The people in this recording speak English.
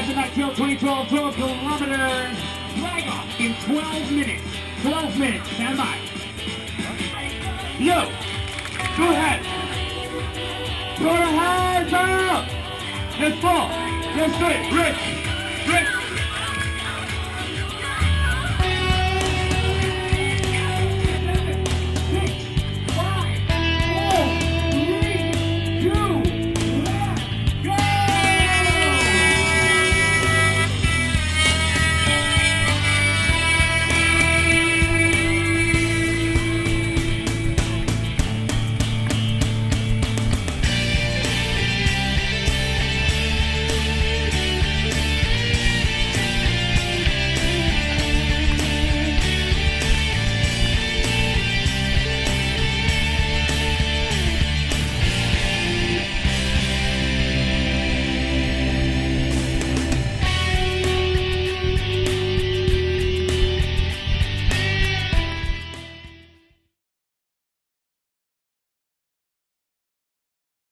guys in that Kill 2012 12 kilometers. Flag off in 12 minutes. 12 minutes. Stand by. Yo, go ahead. Go ahead, turn up. Let's fall. Let's do it. Rich.